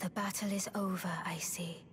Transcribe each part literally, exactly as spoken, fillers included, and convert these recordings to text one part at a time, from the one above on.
The battle is over, I see.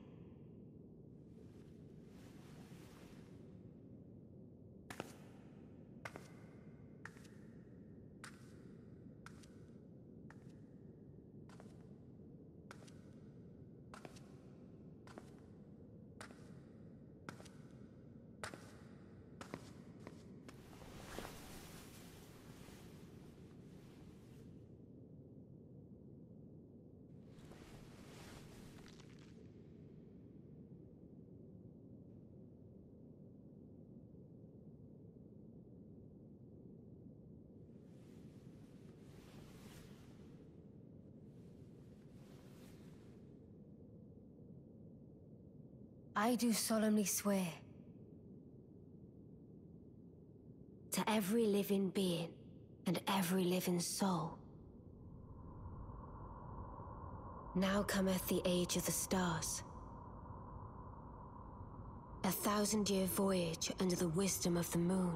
I do solemnly swear to every living being and every living soul. Now cometh the age of the stars, a thousand-year voyage under the wisdom of the moon.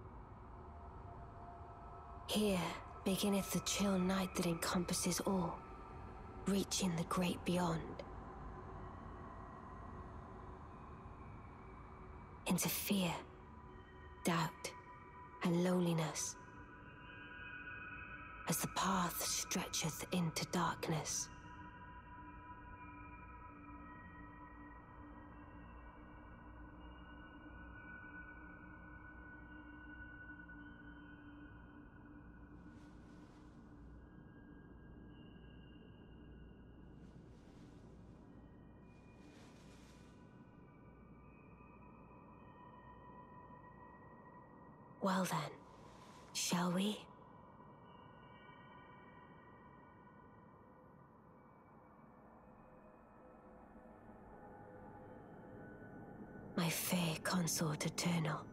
Here beginneth the chill night that encompasses all, reaching the great beyond. Into fear, doubt, and loneliness, as the path stretcheth into darkness. Well then, shall we? My fair consort eternal,